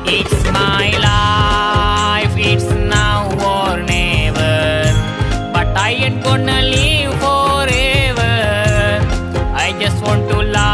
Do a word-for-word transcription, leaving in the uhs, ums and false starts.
It's my life, it's now or never. But I ain't gonna live forever. I just want to love